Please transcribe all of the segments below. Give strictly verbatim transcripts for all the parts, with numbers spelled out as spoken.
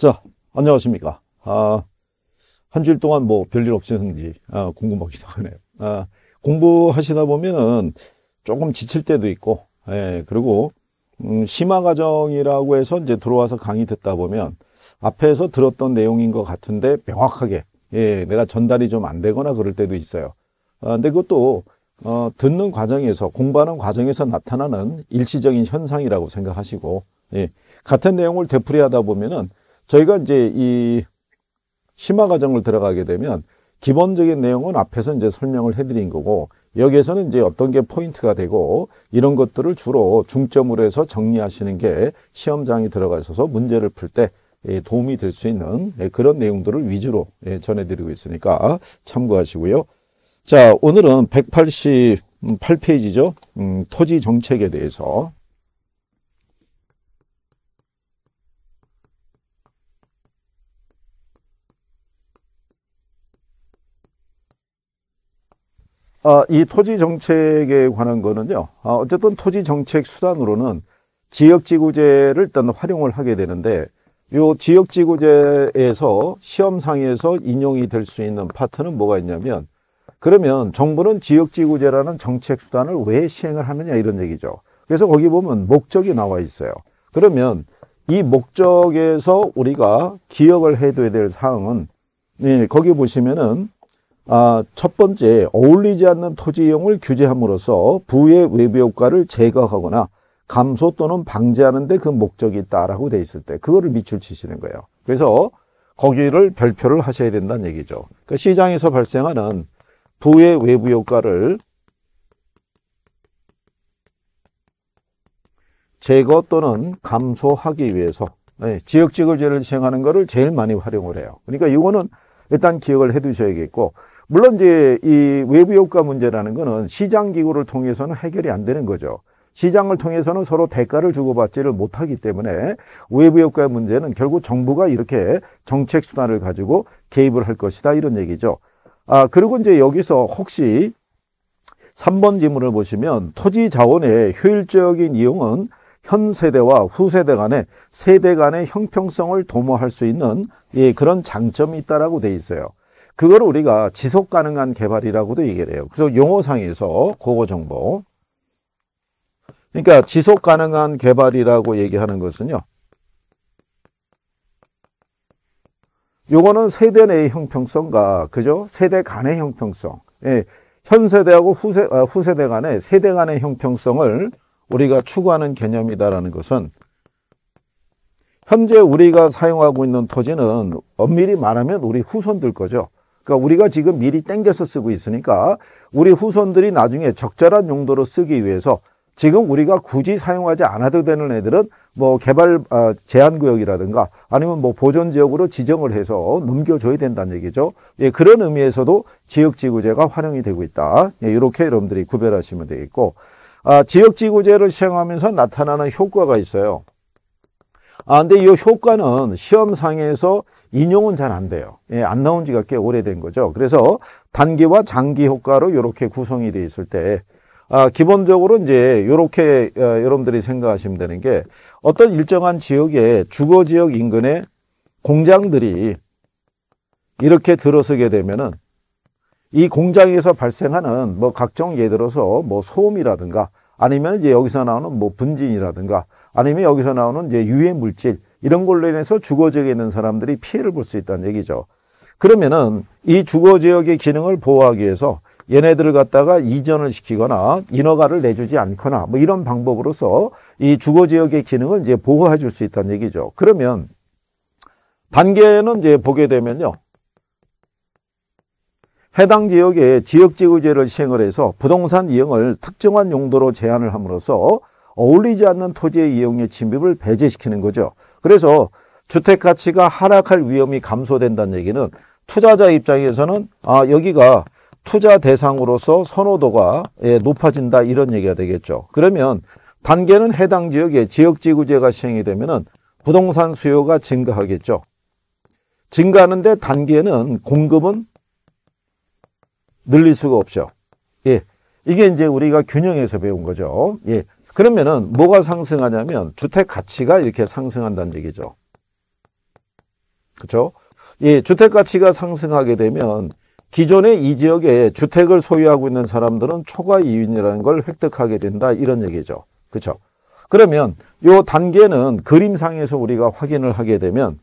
자, 안녕하십니까. 아, 한 주일 동안 뭐 별일 없으셨는지 아, 궁금하기도 하네요. 아, 공부하시다 보면은 조금 지칠 때도 있고, 예, 그리고 음, 심화 과정이라고 해서 이제 들어와서 강의 듣다 보면 앞에서 들었던 내용인 것 같은데 명확하게 예, 내가 전달이 좀 안 되거나 그럴 때도 있어요. 아, 근데 그것도 어, 듣는 과정에서 공부하는 과정에서 나타나는 일시적인 현상이라고 생각하시고, 예, 같은 내용을 되풀이하다 보면은 저희가 이제 이 심화 과정을 들어가게 되면 기본적인 내용은 앞에서 이제 설명을 해드린 거고, 여기에서는 이제 어떤 게 포인트가 되고 이런 것들을 주로 중점으로 해서 정리하시는 게 시험장에 들어가셔서 문제를 풀 때 도움이 될 수 있는 그런 내용들을 위주로 전해드리고 있으니까 참고하시고요. 자, 오늘은 백팔십팔 페이지죠. 음, 토지 정책에 대해서. 아, 이 토지 정책에 관한 거는요, 아, 어쨌든 토지 정책 수단으로는 지역지구제를 일단 활용을 하게 되는데, 요 지역지구제에서 시험상에서 인용이 될 수 있는 파트는 뭐가 있냐면, 그러면 정부는 지역지구제라는 정책 수단을 왜 시행을 하느냐 이런 얘기죠. 그래서 거기 보면 목적이 나와 있어요. 그러면 이 목적에서 우리가 기억을 해둬야 될 사항은, 예, 거기 보시면은 아, 첫 번째, 어울리지 않는 토지 이용을 규제함으로써 부의 외부 효과를 제거하거나 감소 또는 방지하는 데 그 목적이 있다라고 돼 있을 때 그거를 밑줄 치시는 거예요. 그래서 거기를 별표를 하셔야 된다는 얘기죠. 그러니까 시장에서 발생하는 부의 외부 효과를 제거 또는 감소하기 위해서 네, 지역지구제를 시행하는 거를 제일 많이 활용을 해요. 그러니까 이거는 일단 기억을 해 두셔야겠고, 물론 이제 이 외부 효과 문제라는 거는 시장 기구를 통해서는 해결이 안 되는 거죠. 시장을 통해서는 서로 대가를 주고받지를 못하기 때문에 외부 효과의 문제는 결국 정부가 이렇게 정책 수단을 가지고 개입을 할 것이다 이런 얘기죠. 아, 그리고 이제 여기서 혹시 삼 번 지문을 보시면 토지 자원의 효율적인 이용은 현 세대와 후세대 간의 세대 간의 형평성을 도모할 수 있는 예, 그런 장점이 있다라고 돼 있어요. 그걸 우리가 지속 가능한 개발이라고도 얘기를 해요. 그래서 용어상에서 그거 정보. 그러니까 지속 가능한 개발이라고 얘기하는 것은요, 요거는 세대 내의 형평성과 그죠? 세대 간의 형평성. 예, 현 세대하고 후세, 아, 후세대 간의 세대 간의 형평성을 우리가 추구하는 개념이다라는 것은 현재 우리가 사용하고 있는 토지는 엄밀히 말하면 우리 후손들 거죠. 그러니까 우리가 지금 미리 땡겨서 쓰고 있으니까 우리 후손들이 나중에 적절한 용도로 쓰기 위해서 지금 우리가 굳이 사용하지 않아도 되는 애들은 뭐 개발 아, 제한구역이라든가 아니면 뭐 보존지역으로 지정을 해서 넘겨줘야 된다는 얘기죠. 예, 그런 의미에서도 지역지구제가 활용이 되고 있다. 예, 이렇게 여러분들이 구별하시면 되겠고, 아, 지역지구제를 시행하면서 나타나는 효과가 있어요. 아, 근데 이 효과는 시험상에서 인용은 잘 안 돼요. 예, 안 나온 지가 꽤 오래된 거죠. 그래서 단기와 장기 효과로 이렇게 구성이 되어 있을 때, 아, 기본적으로 이제 이렇게 어, 여러분들이 생각하시면 되는 게 어떤 일정한 지역의 주거지역 인근에 공장들이 이렇게 들어서게 되면은 이 공장에서 발생하는 뭐 각종 예를 들어서 뭐 소음이라든가 아니면 이제 여기서 나오는 뭐 분진이라든가 아니면 여기서 나오는 이제 유해 물질 이런 걸로 인해서 주거지역에 있는 사람들이 피해를 볼 수 있다는 얘기죠. 그러면은 이 주거지역의 기능을 보호하기 위해서 얘네들을 갖다가 이전을 시키거나 인허가를 내주지 않거나 뭐 이런 방법으로서 이 주거지역의 기능을 이제 보호해 줄 수 있다는 얘기죠. 그러면 단계는 이제 보게 되면요, 해당 지역에 지역지구제를 시행을 해서 부동산 이용을 특정한 용도로 제한을 함으로써 어울리지 않는 토지의 이용의 침입을 배제시키는 거죠. 그래서 주택 가치가 하락할 위험이 감소된다는 얘기는 투자자 입장에서는 아, 여기가 투자 대상으로서 선호도가 예, 높아진다 이런 얘기가 되겠죠. 그러면 단계는 해당 지역에 지역지구제가 시행이 되면은 부동산 수요가 증가하겠죠. 증가하는데 단계는 공급은 늘릴 수가 없죠. 예. 이게 이제 우리가 균형에서 배운 거죠. 예. 그러면은 뭐가 상승하냐면 주택 가치가 이렇게 상승한다는 얘기죠. 그렇죠? 이 주택 가치가 상승하게 되면 기존의 이 지역에 주택을 소유하고 있는 사람들은 초과 이윤이라는 걸 획득하게 된다 이런 얘기죠. 그렇죠? 그러면 요 단계는 그림상에서 우리가 확인을 하게 되면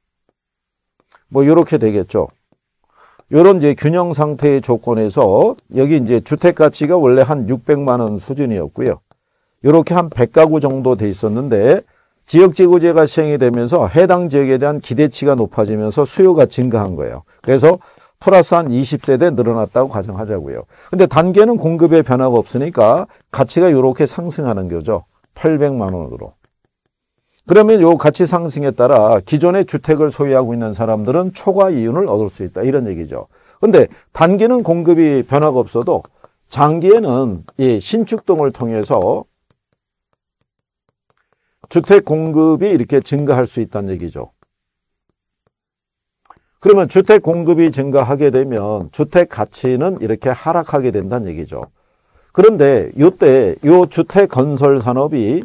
뭐 이렇게 되겠죠. 요런 이제 균형 상태의 조건에서 여기 이제 주택 가치가 원래 한 육백만 원 수준이었고요. 요렇게 한 백 가구 정도 돼 있었는데 지역지구제가 시행이 되면서 해당 지역에 대한 기대치가 높아지면서 수요가 증가한 거예요. 그래서 플러스 한 이십 세대 늘어났다고 가정하자고요. 근데 단계는 공급에 변화가 없으니까 가치가 요렇게 상승하는 거죠. 팔백만 원으로. 그러면 요 가치 상승에 따라 기존의 주택을 소유하고 있는 사람들은 초과 이윤을 얻을 수 있다. 이런 얘기죠. 근데 단기는 공급이 변화가 없어도 장기에는 이 신축 등을 통해서 주택 공급이 이렇게 증가할 수 있다는 얘기죠. 그러면 주택 공급이 증가하게 되면 주택 가치는 이렇게 하락하게 된다는 얘기죠. 그런데 이때 요 주택 건설 산업이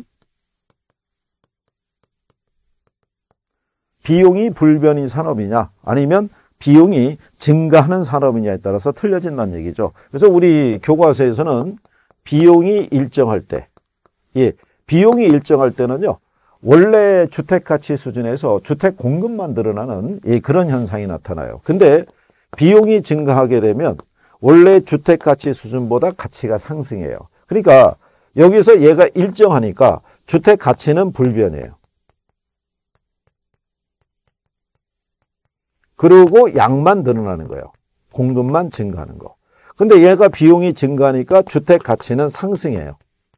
비용이 불변이 산업이냐 아니면 비용이 증가하는 산업이냐에 따라서 틀려진다는 얘기죠. 그래서 우리 교과서에서는 비용이 일정할 때, 예, 비용이 일정할 때는요, 원래 주택 가치 수준에서 주택 공급만 늘어나는 예, 그런 현상이 나타나요. 근데 비용이 증가하게 되면 원래 주택 가치 수준보다 가치가 상승해요. 그러니까 여기서 얘가 일정하니까 주택 가치는 불변이에요. 그리고 양만 늘어나는 거예요. 공급만 증가하는 거. 근데 얘가 비용이 증가하니까 주택 가치는 상승해요.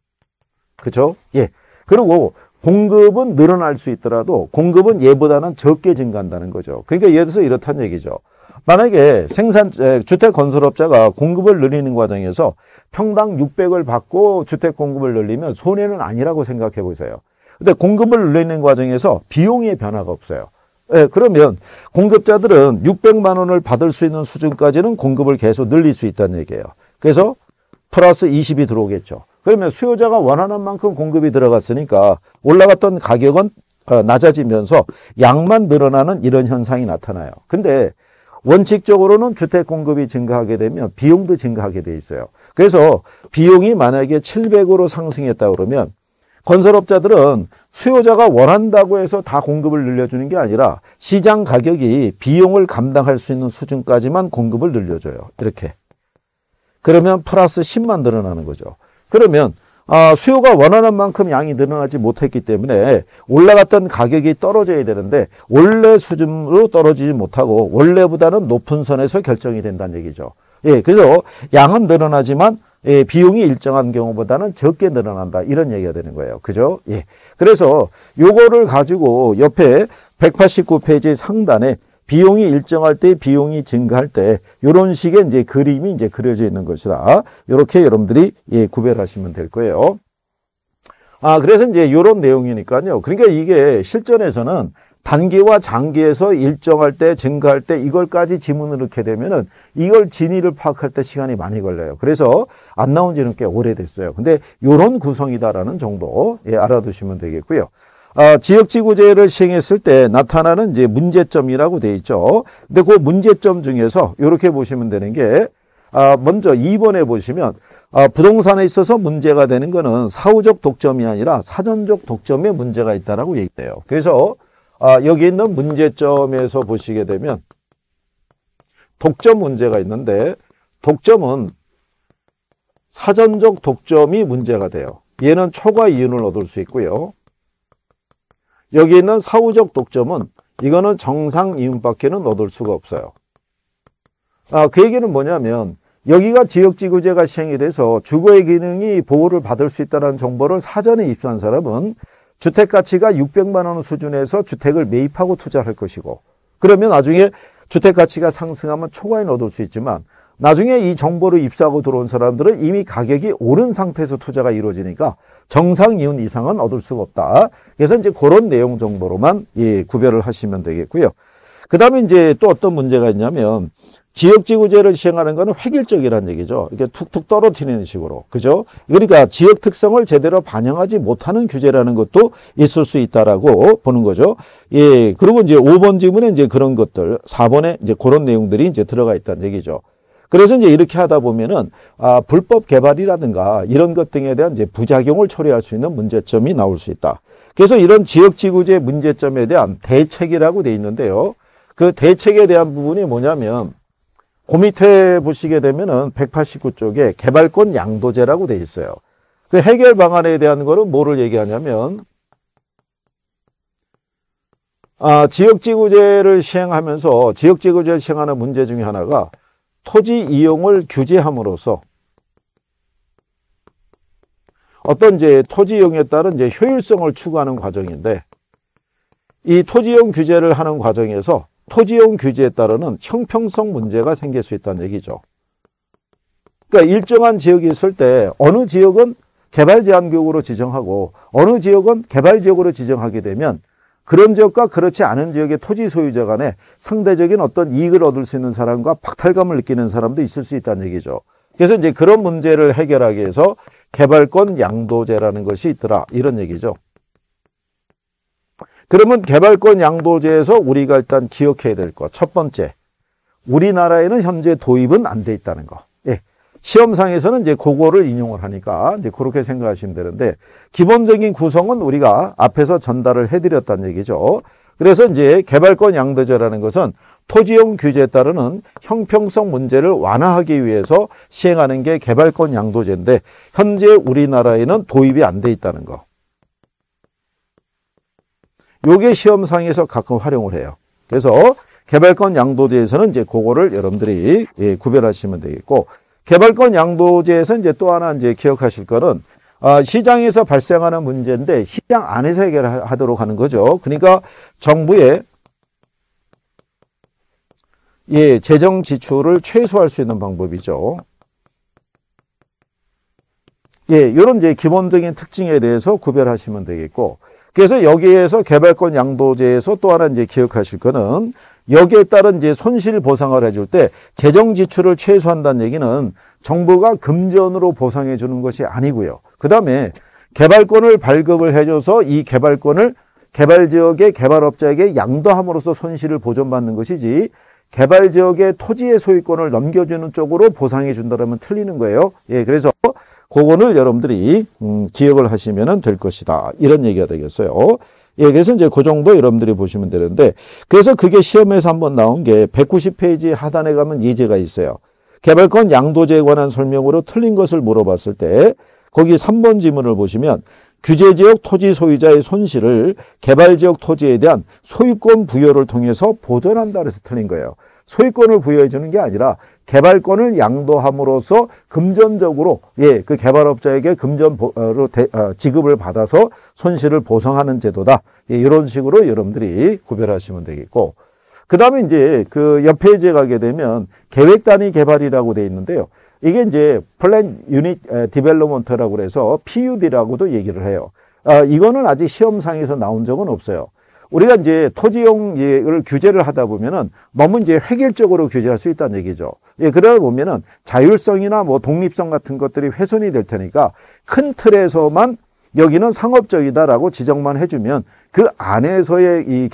그죠? 예. 그리고 공급은 늘어날 수 있더라도 공급은 얘보다는 적게 증가한다는 거죠. 그러니까 예를 들어서 이렇다는 얘기죠. 만약에 생산, 주택 건설업자가 공급을 늘리는 과정에서 평당 육백을 받고 주택 공급을 늘리면 손해는 아니라고 생각해 보세요. 근데 공급을 늘리는 과정에서 비용의 변화가 없어요. 예, 그러면 공급자들은 육백만 원을 받을 수 있는 수준까지는 공급을 계속 늘릴 수 있다는 얘기예요. 그래서 플러스 이십이 들어오겠죠. 그러면 수요자가 원하는 만큼 공급이 들어갔으니까 올라갔던 가격은 낮아지면서 양만 늘어나는 이런 현상이 나타나요. 근데 원칙적으로는 주택 공급이 증가하게 되면 비용도 증가하게 돼 있어요. 그래서 비용이 만약에 칠백으로 상승했다 그러면 건설업자들은 수요자가 원한다고 해서 다 공급을 늘려주는 게 아니라 시장 가격이 비용을 감당할 수 있는 수준까지만 공급을 늘려줘요. 이렇게. 그러면 플러스 십만 늘어나는 거죠. 그러면 아, 수요가 원하는 만큼 양이 늘어나지 못했기 때문에 올라갔던 가격이 떨어져야 되는데 원래 수준으로 떨어지지 못하고 원래보다는 높은 선에서 결정이 된다는 얘기죠. 예, 그래서 양은 늘어나지만 예, 비용이 일정한 경우보다는 적게 늘어난다. 이런 얘기가 되는 거예요. 그죠? 예. 그래서 요거를 가지고 옆에 백팔십구 페이지 상단에 비용이 일정할 때, 비용이 증가할 때, 요런 식의 이제 그림이 이제 그려져 있는 것이다. 요렇게 여러분들이 예, 구별하시면 될 거예요. 아, 그래서 이제 요런 내용이니까요. 그러니까 이게 실전에서는 단기와 장기에서 일정할 때, 증가할 때 이걸까지 지문을 넣게 되면은 이걸 진위를 파악할 때 시간이 많이 걸려요. 그래서 안 나온 지는 꽤 오래됐어요. 근데 요런 구성이다라는 정도 예, 알아두시면 되겠고요. 아, 지역지구제를 시행했을 때 나타나는 이제 문제점이라고 돼 있죠. 근데 그 문제점 중에서 이렇게 보시면 되는 게, 아, 먼저 이 번에 보시면, 아, 부동산에 있어서 문제가 되는 거는 사후적 독점이 아니라 사전적 독점에 문제가 있다라고 얘기해요. 그래서, 아, 여기 있는 문제점에서 보시게 되면, 독점 문제가 있는데, 독점은 사전적 독점이 문제가 돼요. 얘는 초과 이윤을 얻을 수 있고요. 여기 있는 사후적 독점은 이거는 정상 이윤밖에는 얻을 수가 없어요. 아, 그 얘기는 뭐냐면 여기가 지역지구제가 시행이 돼서 주거의 기능이 보호를 받을 수 있다는 정보를 사전에 입수한 사람은 주택가치가 육백만 원 수준에서 주택을 매입하고 투자할 것이고, 그러면 나중에 주택가치가 상승하면 초과이는 얻을 수 있지만 나중에 이 정보를 입수하고 들어온 사람들은 이미 가격이 오른 상태에서 투자가 이루어지니까 정상 이윤 이상은 얻을 수가 없다. 그래서 이제 그런 내용 정도로만 예, 구별을 하시면 되겠고요. 그 다음에 이제 또 어떤 문제가 있냐면 지역지구제를 시행하는 것은 획일적이라는 얘기죠. 이렇게 툭툭 떨어뜨리는 식으로. 그죠? 그러니까 지역 특성을 제대로 반영하지 못하는 규제라는 것도 있을 수 있다라고 보는 거죠. 예. 그리고 이제 오 번 지문에 이제 그런 것들, 사 번에 이제 그런 내용들이 이제 들어가 있다는 얘기죠. 그래서 이제 이렇게 하다 보면은, 아, 불법 개발이라든가 이런 것 등에 대한 이제 부작용을 처리할 수 있는 문제점이 나올 수 있다. 그래서 이런 지역지구제 문제점에 대한 대책이라고 돼 있는데요. 그 대책에 대한 부분이 뭐냐면, 그 밑에 보시게 되면은 백팔십구 쪽에 개발권 양도제라고 돼 있어요. 그 해결 방안에 대한 거는 뭐를 얘기하냐면, 아, 지역지구제를 시행하면서 지역지구제를 시행하는 문제 중에 하나가 토지 이용을 규제함으로써 어떤 이제 토지 이용에 따른 이제 효율성을 추구하는 과정인데, 이 토지 이용 규제를 하는 과정에서 토지 이용 규제에 따르는 형평성 문제가 생길 수 있다는 얘기죠. 그러니까 일정한 지역이 있을 때 어느 지역은 개발 제한 구역으로 지정하고 어느 지역은 개발 지역으로 지정하게 되면 그런 지역과 그렇지 않은 지역의 토지 소유자 간에 상대적인 어떤 이익을 얻을 수 있는 사람과 박탈감을 느끼는 사람도 있을 수 있다는 얘기죠. 그래서 이제 그런 문제를 해결하기 위해서 개발권 양도제라는 것이 있더라. 이런 얘기죠. 그러면 개발권 양도제에서 우리가 일단 기억해야 될 것. 첫 번째, 우리나라에는 현재 도입은 안 돼 있다는 거. 예. 시험상에서는 이제 그거를 인용을 하니까 이제 그렇게 생각하시면 되는데, 기본적인 구성은 우리가 앞에서 전달을 해드렸다는 얘기죠. 그래서 이제 개발권 양도제라는 것은 토지용 규제에 따르는 형평성 문제를 완화하기 위해서 시행하는 게 개발권 양도제인데, 현재 우리나라에는 도입이 안 돼 있다는 거. 요게 시험상에서 가끔 활용을 해요. 그래서 개발권 양도제에서는 이제 그거를 여러분들이 예, 구별하시면 되겠고, 개발권 양도제에서 이제 또 하나 이제 기억하실 거는, 아, 시장에서 발생하는 문제인데 시장 안에서 해결하도록 하는 거죠. 그러니까 정부의 예, 재정 지출을 최소화할 수 있는 방법이죠. 예, 이런 이제 기본적인 특징에 대해서 구별하시면 되겠고, 그래서 여기에서 개발권 양도제에서 또 하나 이제 기억하실 거는, 여기에 따른 이제 손실 보상을 해줄 때 재정 지출을 최소화한다는 얘기는 정부가 금전으로 보상해 주는 것이 아니고요. 그 다음에 개발권을 발급을 해줘서 이 개발권을 개발 지역의 개발업자에게 양도함으로써 손실을 보전받는 것이지, 개발 지역의 토지의 소유권을 넘겨주는 쪽으로 보상해 준다면 틀리는 거예요. 예, 그래서 그거를 여러분들이 음, 기억을 하시면 될 것이다. 이런 얘기가 되겠어요. 예, 그래서 이제 그 정도 여러분들이 보시면 되는데, 그래서 그게 시험에서 한번 나온 게 백구십 페이지 하단에 가면 예제가 있어요. 개발권 양도제에 관한 설명으로 틀린 것을 물어봤을 때, 거기 삼 번 지문을 보시면 규제지역 토지 소유자의 손실을 개발지역 토지에 대한 소유권 부여를 통해서 보전한다 그래서 틀린 거예요. 소유권을 부여해 주는 게 아니라 개발권을 양도함으로써 금전적으로 예, 그 개발업자에게 금전으로 지급을 받아서 손실을 보상하는 제도다. 예, 이런 식으로 여러분들이 구별하시면 되겠고, 그 다음에 이제 그 옆 페이지에 가게 되면 계획 단위 개발이라고 되어 있는데요. 이게 이제 플랜 유닛 디벨로먼트라고 그래서 피유디라고도 얘기를 해요. 아, 이거는 아직 시험상에서 나온 적은 없어요. 우리가 이제 토지용을 규제를 하다 보면은 너무 이제 획일적으로 규제할 수 있다는 얘기죠. 예, 그러다 보면은 자율성이나 뭐 독립성 같은 것들이 훼손이 될 테니까 큰 틀에서만 여기는 상업적이다라고 지정만 해주면 그 안에서의 이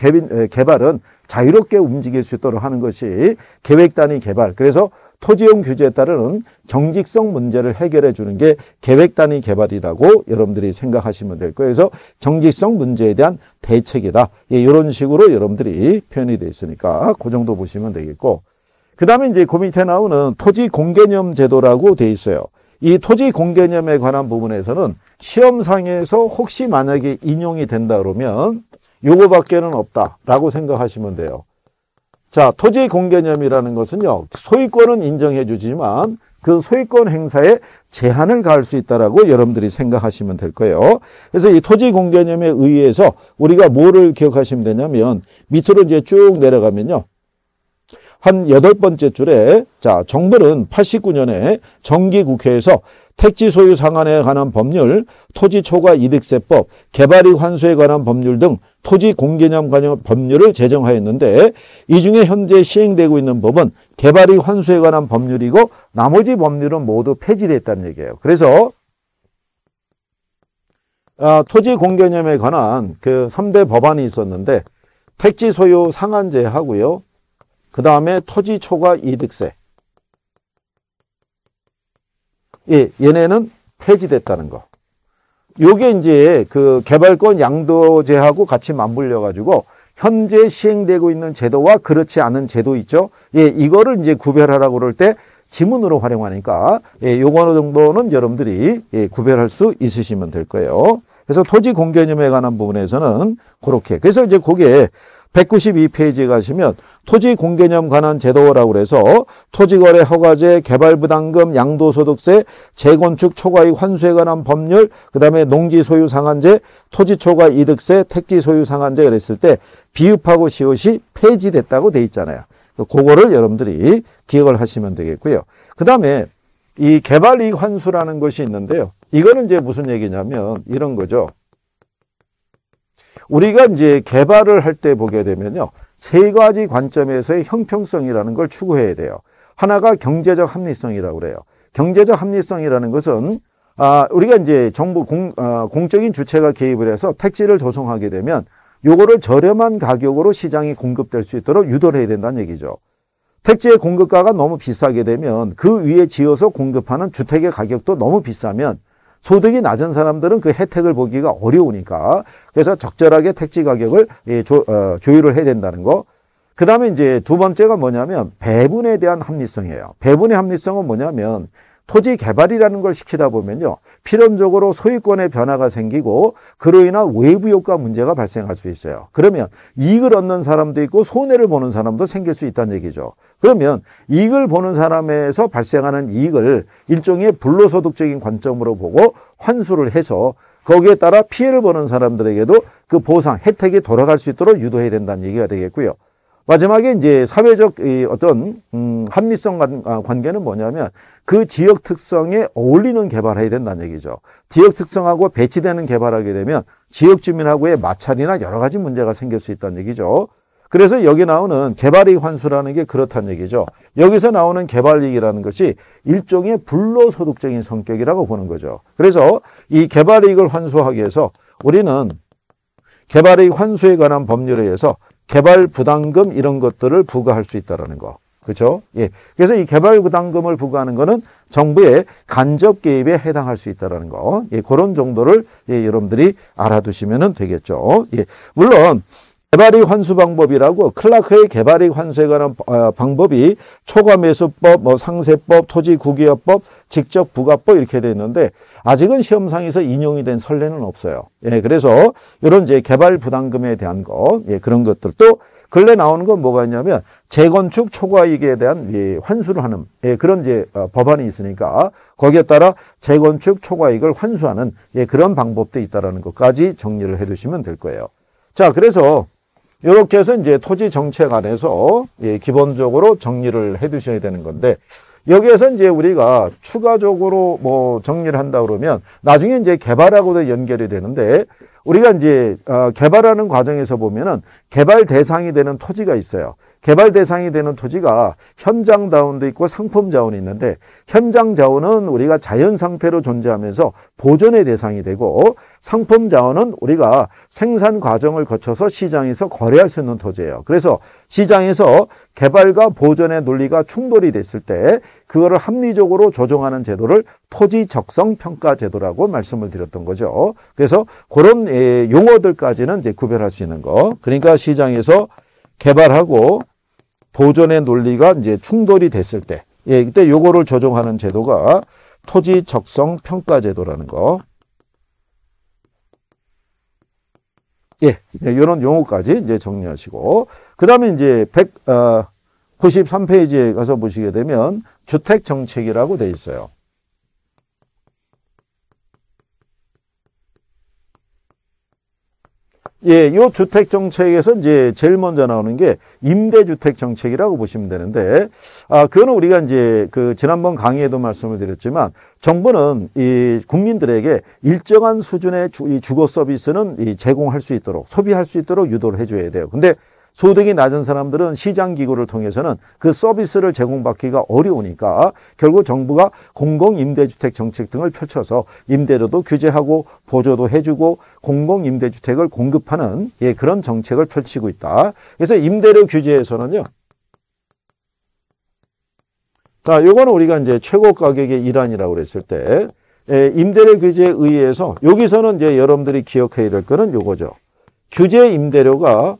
개발은 자유롭게 움직일 수 있도록 하는 것이 계획 단위 개발. 그래서 토지용 규제에 따르는 경직성 문제를 해결해 주는 게 계획 단위 개발이라고 여러분들이 생각하시면 될 거예요. 그래서 경직성 문제에 대한 대책이다. 예, 이런 식으로 여러분들이 표현이 되어 있으니까 그 정도 보시면 되겠고, 그 다음에 이제 그 밑에 나오는 토지 공개념 제도라고 되어 있어요. 이 토지 공개념에 관한 부분에서는 시험상에서 혹시 만약에 인용이 된다 그러면 요거밖에는 없다라고 생각하시면 돼요. 자, 토지 공개념이라는 것은요, 소유권은 인정해 주지만 그 소유권 행사에 제한을 가할 수 있다라고 여러분들이 생각하시면 될 거예요. 그래서 이 토지 공개념에 의해서 우리가 뭐를 기억하시면 되냐면, 밑으로 이제 쭉 내려가면요, 한 여덟 번째 줄에 자, 정부는 팔십구 년에 정기국회에서 택지 소유 상한에 관한 법률, 토지 초과 이득세법, 개발이익 환수에 관한 법률 등 토지 공개념 관련 법률을 제정하였는데 이 중에 현재 시행되고 있는 법은 개발이익 환수에 관한 법률이고 나머지 법률은 모두 폐지됐다는 얘기예요. 그래서 아, 토지 공개념에 관한 그 삼 대 법안이 있었는데 택지 소유 상한제 하고요. 그 다음에 토지 초과 이득세. 예, 얘네는 폐지됐다는 거. 요게 이제 그 개발권 양도제하고 같이 맞물려 가지고 현재 시행되고 있는 제도와 그렇지 않은 제도 있죠. 예, 이거를 이제 구별하라고 그럴 때 지문으로 활용하니까 예, 요거 정도는 여러분들이 예, 구별할 수 있으시면 될 거예요. 그래서 토지 공개념에 관한 부분에서는 그렇게. 그래서 이제 그게 백구십이 페이지에 가시면 토지 공개념 관한 제도라고 그래서 토지거래 허가제, 개발부담금, 양도소득세, 재건축 초과이익 환수에 관한 법률, 그 다음에 농지 소유 상한제, 토지 초과 이득세, 택지 소유 상한제 그랬을 때 비읍하고 시옷이 폐지됐다고 돼 있잖아요. 그거를 여러분들이 기억을 하시면 되겠고요. 그 다음에 이 개발이익 환수라는 것이 있는데요. 이거는 이제 무슨 얘기냐면 이런 거죠. 우리가 이제 개발을 할 때 보게 되면요. 세 가지 관점에서의 형평성이라는 걸 추구해야 돼요. 하나가 경제적 합리성이라고 그래요. 경제적 합리성이라는 것은 아, 우리가 이제 정부 공, 아, 공적인 주체가 개입을 해서 택지를 조성하게 되면 요거를 저렴한 가격으로 시장이 공급될 수 있도록 유도를 해야 된다는 얘기죠. 택지의 공급가가 너무 비싸게 되면 그 위에 지어서 공급하는 주택의 가격도 너무 비싸면 소득이 낮은 사람들은 그 혜택을 보기가 어려우니까 그래서 적절하게 택지 가격을 조, 어, 조율을 해야 된다는 거. 그 다음에 이제 두 번째가 뭐냐면 배분에 대한 합리성이에요. 배분의 합리성은 뭐냐면 토지 개발이라는 걸 시키다 보면요. 필연적으로 소유권의 변화가 생기고 그로 인한 외부 효과 문제가 발생할 수 있어요. 그러면 이익을 얻는 사람도 있고 손해를 보는 사람도 생길 수 있다는 얘기죠. 그러면 이익을 보는 사람에서 발생하는 이익을 일종의 불로소득적인 관점으로 보고 환수를 해서 거기에 따라 피해를 보는 사람들에게도 그 보상, 혜택이 돌아갈 수 있도록 유도해야 된다는 얘기가 되겠고요. 마지막에 이제 사회적 어떤 음, 합리성 관계는 뭐냐면 그 지역 특성에 어울리는 개발해야 된다는 얘기죠. 지역 특성하고 배치되는 개발하게 되면 지역 주민하고의 마찰이나 여러 가지 문제가 생길 수 있다는 얘기죠. 그래서 여기 나오는 개발이익 환수라는 게 그렇다는 얘기죠. 여기서 나오는 개발이익이라는 것이 일종의 불로소득적인 성격이라고 보는 거죠. 그래서 이 개발이익을 환수하기 위해서 우리는 개발이익 환수에 관한 법률에 의해서 개발 부담금 이런 것들을 부과할 수 있다는 거. 그렇죠? 예. 그래서 이 개발 부담금을 부과하는 거는 정부의 간접 개입에 해당할 수 있다는 거. 예. 그런 정도를 예, 여러분들이 알아두시면 되겠죠. 예. 물론 개발이익 환수 방법이라고 클라크의 개발이익 환수에 관한 방법이 초과매수법, 뭐 상세법, 토지국유화법, 직접부가법 이렇게 되어 있는데 아직은 시험상에서 인용이 된 선례는 없어요. 예, 그래서 이런 이제 개발 부담금에 대한 거, 예, 그런 것들 또 근래 나오는 건 뭐가 있냐면 재건축 초과이익에 대한 예, 환수를 하는 예, 그런 이제 법안이 있으니까 거기에 따라 재건축 초과이익을 환수하는 예, 그런 방법도 있다라는 것까지 정리를 해두시면 될 거예요. 자, 그래서 이렇게 해서 이제 토지 정책 안에서 예, 기본적으로 정리를 해 두셔야 되는 건데 여기에서 이제 우리가 추가적으로 뭐 정리를 한다 그러면 나중에 이제 개발하고도 연결이 되는데 우리가 이제 어, 개발하는 과정에서 보면은 개발 대상이 되는 토지가 있어요. 개발 대상이 되는 토지가 현장 자원도 있고 상품 자원이 있는데 현장 자원은 우리가 자연 상태로 존재하면서 보존의 대상이 되고 상품 자원은 우리가 생산 과정을 거쳐서 시장에서 거래할 수 있는 토지예요. 그래서 시장에서 개발과 보존의 논리가 충돌이 됐을 때 그거를 합리적으로 조정하는 제도를 토지 적성 평가 제도라고 말씀을 드렸던 거죠. 그래서 그런 용어들까지는 이제 구별할 수 있는 거. 그러니까 시장에서 개발하고 보존의 논리가 이제 충돌이 됐을 때, 예, 그때 요거를 조정하는 제도가 토지 적성 평가 제도라는 거. 예, 이런 용어까지 이제 정리하시고, 그 다음에 이제 백구십삼 페이지에 가서 보시게 되면 주택 정책이라고 돼 있어요. 예, 요 주택 정책에서 이제 제일 먼저 나오는 게 임대주택 정책이라고 보시면 되는데, 아, 그거는 우리가 이제 그 지난번 강의에도 말씀을 드렸지만, 정부는 이 국민들에게 일정한 수준의 주, 이 주거 서비스는 이 제공할 수 있도록, 소비할 수 있도록 유도를 해줘야 돼요. 근데 소득이 낮은 사람들은 시장 기구를 통해서는 그 서비스를 제공받기가 어려우니까 결국 정부가 공공임대주택 정책 등을 펼쳐서 임대료도 규제하고 보조도 해주고 공공임대주택을 공급하는 예, 그런 정책을 펼치고 있다. 그래서 임대료 규제에서는요. 자, 요거는 우리가 이제 최고 가격의 일환이라고 그랬을 때 예, 임대료 규제에 의해서 여기서는 이제 여러분들이 기억해야 될 거는 요거죠. 규제 임대료가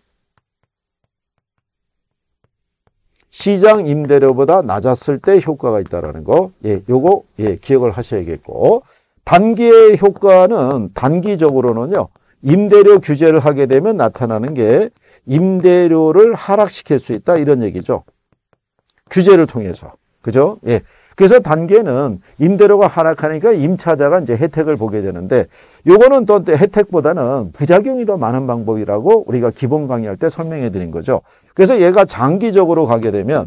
시장 임대료보다 낮았을 때 효과가 있다라는 거, 예, 요거, 예, 기억을 하셔야겠고, 단기의 효과는 단기적으로는요, 임대료 규제를 하게 되면 나타나는 게 임대료를 하락시킬 수 있다, 이런 얘기죠. 규제를 통해서. 그죠? 예. 그래서 단기에는 임대료가 하락하니까 임차자가 이제 혜택을 보게 되는데, 요거는 또 혜택보다는 부작용이 더 많은 방법이라고 우리가 기본 강의할 때 설명해 드린 거죠. 그래서 얘가 장기적으로 가게 되면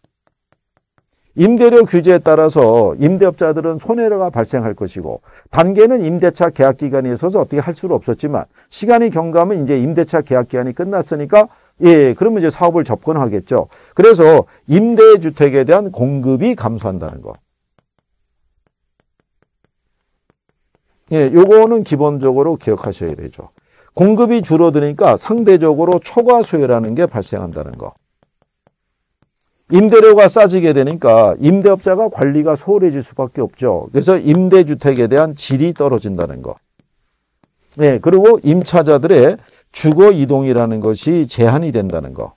임대료 규제에 따라서 임대업자들은 손해가 발생할 것이고, 단계는 임대차 계약 기간이 있어서 어떻게 할 수는 없었지만 시간이 경과하면 이제 임대차 계약 기간이 끝났으니까 예, 그러면 이제 사업을 접근하겠죠. 그래서 임대주택에 대한 공급이 감소한다는 거. 예, 요거는 기본적으로 기억하셔야 되죠. 공급이 줄어드니까 상대적으로 초과 수요라는 게 발생한다는 거. 임대료가 싸지게 되니까 임대업자가 관리가 소홀해질 수밖에 없죠. 그래서 임대주택에 대한 질이 떨어진다는 거. 예, 그리고 임차자들의 주거 이동이라는 것이 제한이 된다는 거.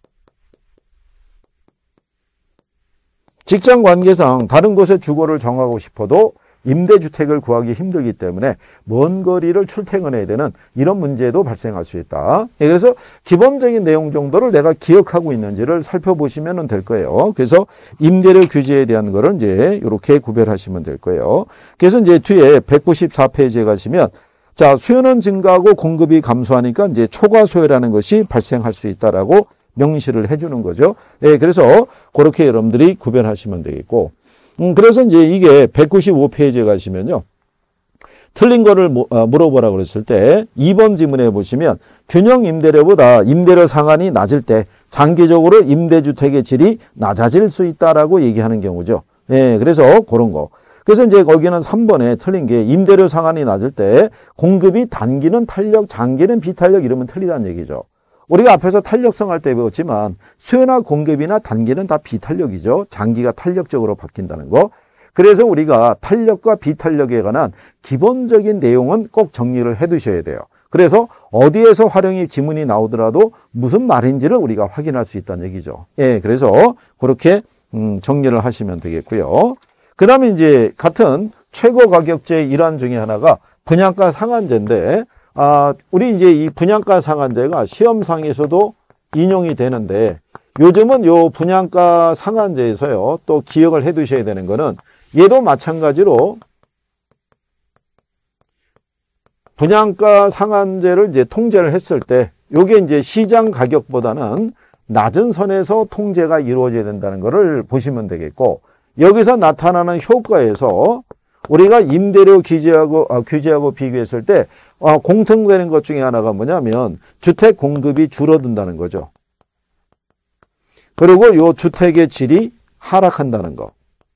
직장 관계상 다른 곳에 주거를 정하고 싶어도 임대주택을 구하기 힘들기 때문에 먼 거리를 출퇴근해야 되는 이런 문제도 발생할 수 있다. 예, 그래서 기본적인 내용 정도를 내가 기억하고 있는지를 살펴보시면 될 거예요. 그래서 임대료 규제에 대한 거를 이제 이렇게 구별하시면 될 거예요. 그래서 이제 뒤에 백구십사 페이지에 가시면 자, 수요는 증가하고 공급이 감소하니까 이제 초과 수요라는 것이 발생할 수 있다라고 명시를 해주는 거죠. 예, 그래서 그렇게 여러분들이 구별하시면 되겠고, 음, 그래서 이제 이게 백구십오 페이지에 가시면요. 틀린 거를 물어보라고 그랬을 때 이 번 지문에 보시면 균형 임대료보다 임대료 상한이 낮을 때 장기적으로 임대주택의 질이 낮아질 수 있다라고 얘기하는 경우죠. 예, 그래서 그런 거. 그래서 이제 거기는 삼 번에 틀린 게 임대료 상한이 낮을 때 공급이 단기는 탄력, 장기는 비탄력 이러면 틀리다는 얘기죠. 우리가 앞에서 탄력성 할 때 배웠지만 수요나 공급이나 단기는 다 비탄력이죠. 장기가 탄력적으로 바뀐다는 거. 그래서 우리가 탄력과 비탄력에 관한 기본적인 내용은 꼭 정리를 해 두셔야 돼요. 그래서 어디에서 활용이 지문이 나오더라도 무슨 말인지를 우리가 확인할 수 있다는 얘기죠. 예, 그래서 그렇게 음, 정리를 하시면 되겠고요. 그 다음에 이제 같은 최고 가격제 일환 중에 하나가 분양가 상한제인데, 아, 우리 이제 이 분양가 상한제가 시험상에서도 인용이 되는데, 요즘은 요 분양가 상한제에서요, 또 기억을 해 두셔야 되는 거는, 얘도 마찬가지로 분양가 상한제를 이제 통제를 했을 때, 요게 이제 시장 가격보다는 낮은 선에서 통제가 이루어져야 된다는 것을 보시면 되겠고, 여기서 나타나는 효과에서 우리가 임대료 규제하고, 아, 규제하고 비교했을 때 아, 공통되는 것 중에 하나가 뭐냐면 주택 공급이 줄어든다는 거죠. 그리고 요 주택의 질이 하락한다는 거.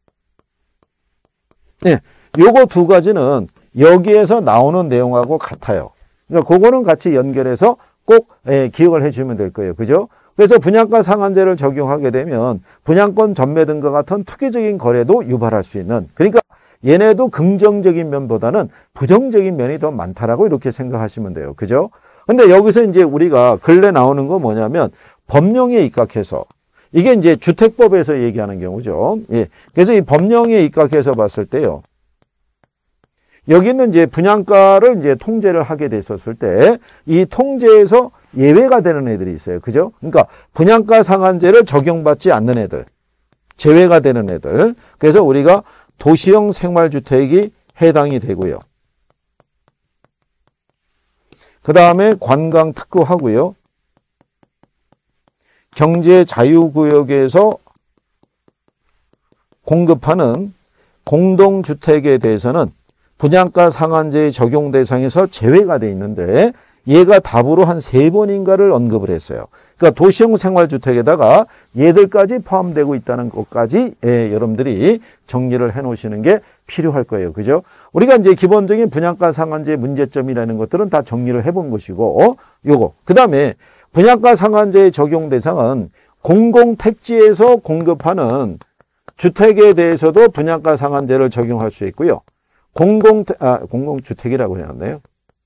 네, 요거 두 가지는 여기에서 나오는 내용하고 같아요. 그러니까 그거는 같이 연결해서 꼭 예, 기억을 해주면 될 거예요. 그죠? 그래서 분양가 상한제를 적용하게 되면 분양권 전매 등과 같은 투기적인 거래도 유발할 수 있는, 그러니까 얘네도 긍정적인 면보다는 부정적인 면이 더 많다라고 이렇게 생각하시면 돼요. 그죠? 근데 여기서 이제 우리가 근래 나오는 거 뭐냐면 법령에 입각해서, 이게 이제 주택법에서 얘기하는 경우죠. 예. 그래서 이 법령에 입각해서 봤을 때요. 여기는 이제 분양가를 이제 통제를 하게 됐었을 때 이 통제에서 예외가 되는 애들이 있어요. 그죠? 그러니까 분양가 상한제를 적용받지 않는 애들, 제외가 되는 애들. 그래서 우리가 도시형 생활주택이 해당이 되고요. 그 다음에 관광 특구하고요. 경제 자유구역에서 공급하는 공동주택에 대해서는 분양가 상한제 적용 대상에서 제외가 돼 있는데 얘가 답으로 한 세 번인가를 언급을 했어요. 그러니까 도시형 생활주택에다가 얘들까지 포함되고 있다는 것까지 예, 여러분들이 정리를 해 놓으시는 게 필요할 거예요. 그죠? 우리가 이제 기본적인 분양가 상한제 문제점이라는 것들은 다 정리를 해본 것이고 요거. 그 다음에 분양가 상한제 적용 대상은 공공택지에서 공급하는 주택에 대해서도 분양가 상한제를 적용할 수 있고요. 공공, 아, 공공주택이라고 해놨나요?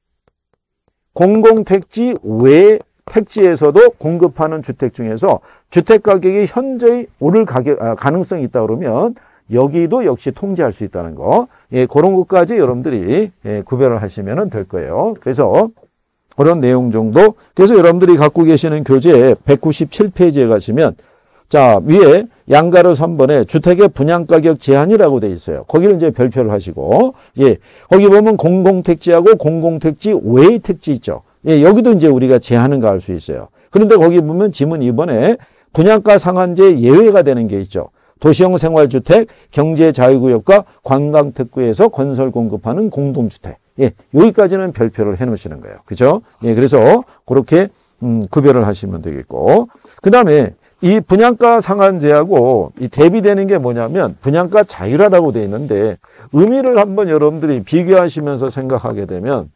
공공택지 외 택지에서도 공급하는 주택 중에서 주택 가격이 현저히 오를 가격, 아, 가능성이 있다 그러면 여기도 역시 통제할 수 있다는 거. 예, 그런 것까지 여러분들이 예, 구별을 하시면 될 거예요. 그래서 그런 내용 정도. 그래서 여러분들이 갖고 계시는 교재 백구십칠 페이지에 가시면 자, 위에 양가로 삼 번에 주택의 분양가격 제한이라고 돼 있어요. 거기를 이제 별표를 하시고, 예, 거기 보면 공공택지하고 공공택지 외의 택지 있죠. 예, 여기도 이제 우리가 제한을 가할 수 있어요. 그런데 거기 보면 지문 이 번에 분양가 상한제 예외가 되는 게 있죠. 도시형 생활주택, 경제자유구역과 관광특구에서 건설 공급하는 공동주택. 예, 여기까지는 별표를 해 놓으시는 거예요. 그죠? 예, 그래서 그렇게, 음, 구별을 하시면 되겠고. 그 다음에 이 분양가 상한제하고 이 대비되는 게 뭐냐면 분양가 자율화라고 되어 있는데 의미를 한번 여러분들이 비교하시면서 생각하게 되면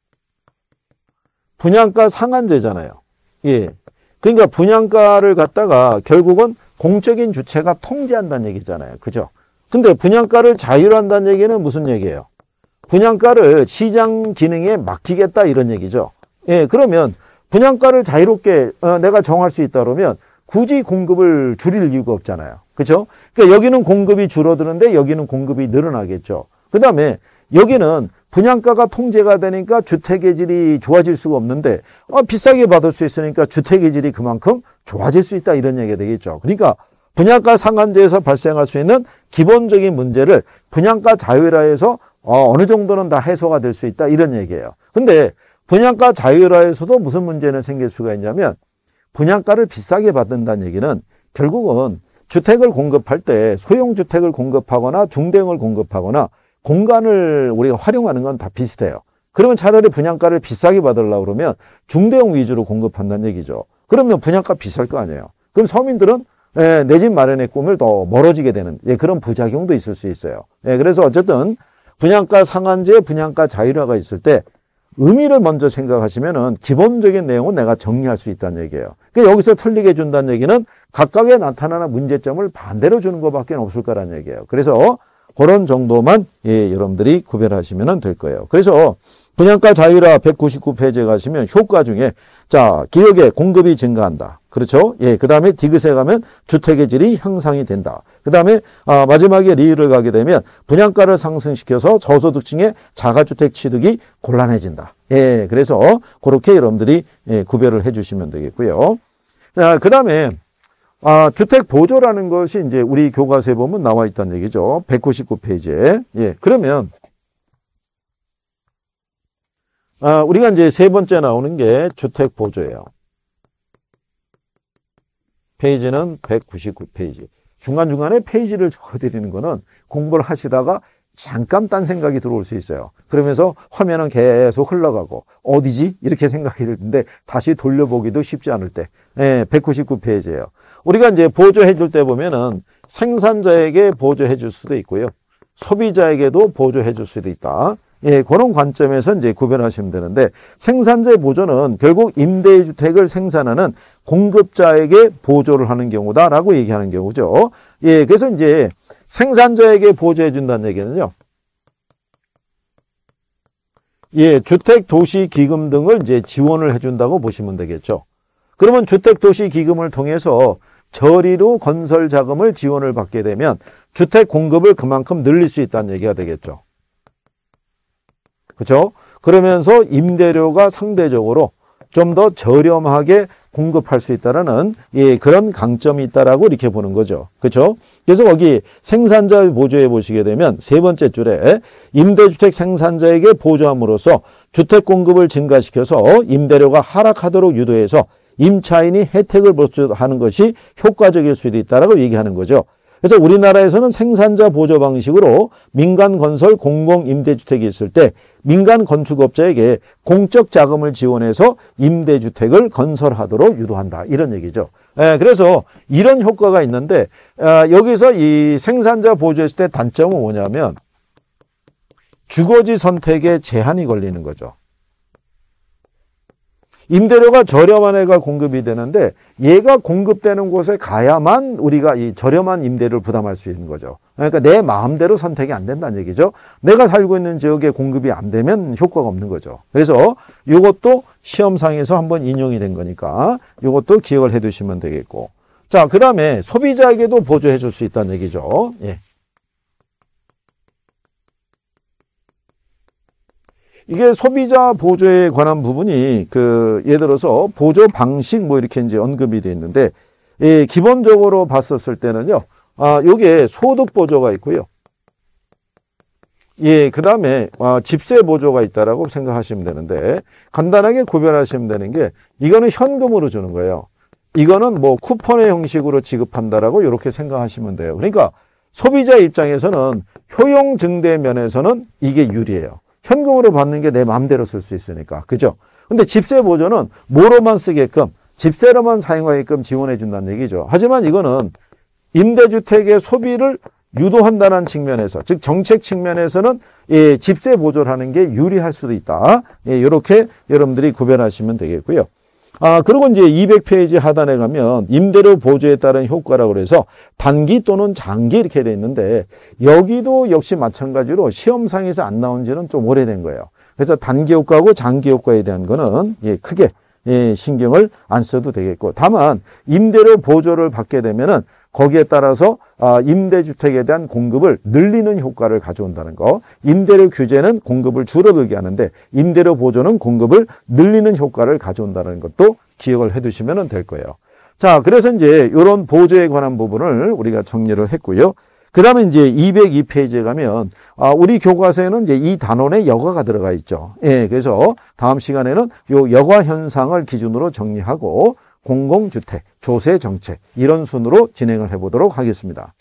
분양가 상한제잖아요. 예. 그러니까 분양가를 갖다가 결국은 공적인 주체가 통제한다는 얘기잖아요. 그죠? 근데 분양가를 자율화한다는 얘기는 무슨 얘기예요? 분양가를 시장 기능에 맡기겠다 이런 얘기죠. 예. 그러면 분양가를 자유롭게 어, 내가 정할 수 있다 그러면 굳이 공급을 줄일 이유가 없잖아요. 그렇죠? 그러니까 여기는 공급이 줄어드는데 여기는 공급이 늘어나겠죠. 그 다음에 여기는 분양가가 통제가 되니까 주택의 질이 좋아질 수가 없는데 어, 비싸게 받을 수 있으니까 주택의 질이 그만큼 좋아질 수 있다 이런 얘기가 되겠죠. 그러니까 분양가 상한제에서 발생할 수 있는 기본적인 문제를 분양가 자율화해서 어, 어느 정도는 다 해소가 될 수 있다 이런 얘기예요. 근데 분양가 자율화에서도 무슨 문제는 생길 수가 있냐면 분양가를 비싸게 받는다는 얘기는 결국은 주택을 공급할 때 소형주택을 공급하거나 중대형을 공급하거나 공간을 우리가 활용하는 건 다 비슷해요. 그러면 차라리 분양가를 비싸게 받으려고 그러면 중대형 위주로 공급한다는 얘기죠. 그러면 분양가 비쌀 거 아니에요. 그럼 서민들은 내 집 마련의 꿈을 더 멀어지게 되는 그런 부작용도 있을 수 있어요. 그래서 어쨌든 분양가 상한제, 분양가 자율화가 있을 때 의미를 먼저 생각하시면은 기본적인 내용은 내가 정리할 수 있다는 얘기예요. 그러니까 여기서 틀리게 준다는 얘기는 각각에 나타나는 문제점을 반대로 주는 것밖에 없을 거라는 얘기예요. 그래서 그런 정도만 예, 여러분들이 구별하시면 될 거예요. 그래서 분양가 자율화 백구십구 페이지에 가시면 효과 중에 자, 기업의 공급이 증가한다. 그렇죠? 예, 그 다음에 디귿에 가면 주택의 질이 향상이 된다. 그 다음에 아, 마지막에 리을을 가게 되면 분양가를 상승시켜서 저소득층의 자가주택 취득이 곤란해진다. 예, 그래서 그렇게 여러분들이 예, 구별을 해주시면 되겠고요. 자, 그 다음에 아, 주택 보조라는 것이 이제 우리 교과서에 보면 나와 있다는 얘기죠. 백구십구 페이지에. 예, 그러면 아, 우리가 이제 세 번째 나오는 게 주택 보조예요. 페이지는 백구십구 페이지. 중간중간에 페이지를 적어드리는 거는 공부를 하시다가 잠깐 딴 생각이 들어올 수 있어요. 그러면서 화면은 계속 흘러가고 어디지? 이렇게 생각이 드는데 다시 돌려보기도 쉽지 않을 때. 예, 백구십구 페이지예요. 우리가 이제 보조해 줄 때 보면은 생산자에게 보조해 줄 수도 있고요. 소비자에게도 보조해 줄 수도 있다. 예, 그런 관점에서 이제 구별하시면 되는데 생산자의 보조는 결국 임대주택을 생산하는 공급자에게 보조를 하는 경우다라고 얘기하는 경우죠. 예, 그래서 이제 생산자에게 보조해 준다는 얘기는요. 예, 주택도시기금 등을 이제 지원을 해준다고 보시면 되겠죠. 그러면 주택도시기금을 통해서 저리로 건설 자금을 지원을 받게 되면 주택 공급을 그만큼 늘릴 수 있다는 얘기가 되겠죠. 그렇죠? 그러면서 임대료가 상대적으로 좀 더 저렴하게 공급할 수 있다라는 예, 그런 강점이 있다라고 이렇게 보는 거죠. 그렇죠? 그래서 거기 생산자 보조에 보시게 되면 세 번째 줄에 임대주택 생산자에게 보조함으로써 주택 공급을 증가시켜서 임대료가 하락하도록 유도해서 임차인이 혜택을 볼 수 하는 것이 효과적일 수도 있다라고 얘기하는 거죠. 그래서 우리나라에서는 생산자 보조 방식으로 민간 건설 공공 임대주택이 있을 때 민간 건축업자에게 공적 자금을 지원해서 임대주택을 건설하도록 유도한다. 이런 얘기죠. 예, 그래서 이런 효과가 있는데 아, 여기서 이 생산자 보조했을 때 단점은 뭐냐면 주거지 선택에 제한이 걸리는 거죠. 임대료가 저렴한 애가 공급이 되는데 얘가 공급되는 곳에 가야만 우리가 이 저렴한 임대료를 부담할 수 있는 거죠. 그러니까 내 마음대로 선택이 안 된다는 얘기죠. 내가 살고 있는 지역에 공급이 안 되면 효과가 없는 거죠. 그래서 이것도 시험상에서 한번 인용이 된 거니까 이것도 기억을 해 두시면 되겠고. 자, 그 다음에 소비자에게도 보조해 줄 수 있다는 얘기죠. 예. 이게 소비자 보조에 관한 부분이 그 예를 들어서 보조 방식 뭐 이렇게 이제 언급이 되어 있는데 예, 기본적으로 봤었을 때는요. 아, 요게 소득 보조가 있고요. 예, 그다음에 아, 집세 보조가 있다라고 생각하시면 되는데 간단하게 구별하시면 되는 게 이거는 현금으로 주는 거예요. 이거는 뭐 쿠폰의 형식으로 지급한다라고 이렇게 생각하시면 돼요. 그러니까 소비자 입장에서는 효용 증대 면에서는 이게 유리해요. 현금으로 받는 게 내 마음대로 쓸 수 있으니까. 그죠? 근데 집세 보조는 뭐로만 쓰게끔, 집세로만 사용하게끔 지원해 준다는 얘기죠. 하지만 이거는 임대주택의 소비를 유도한다는 측면에서, 즉 정책 측면에서는 예, 집세 보조를 하는 게 유리할 수도 있다. 예, 이렇게 여러분들이 구별하시면 되겠고요. 아, 그리고 이제 이백 페이지 하단에 가면 임대료 보조에 따른 효과라고 그래서 단기 또는 장기 이렇게 돼 있는데 여기도 역시 마찬가지로 시험상에서 안 나온 지는 좀 오래된 거예요. 그래서 단기 효과하고 장기 효과에 대한 거는 예, 크게 예, 신경을 안 써도 되겠고 다만 임대료 보조를 받게 되면은 거기에 따라서 임대주택에 대한 공급을 늘리는 효과를 가져온다는 거. 임대료 규제는 공급을 줄어들게 하는데 임대료 보조는 공급을 늘리는 효과를 가져온다는 것도 기억을 해 두시면 될 거예요. 자, 그래서 이제 이런 보조에 관한 부분을 우리가 정리를 했고요. 그 다음에 이제 이백이 페이지에 가면, 아, 우리 교과서에는 이제 이 단원에 여가가 들어가 있죠. 예, 그래서 다음 시간에는 요 여가 현상을 기준으로 정리하고 공공주택, 조세 정책, 이런 순으로 진행을 해보도록 하겠습니다.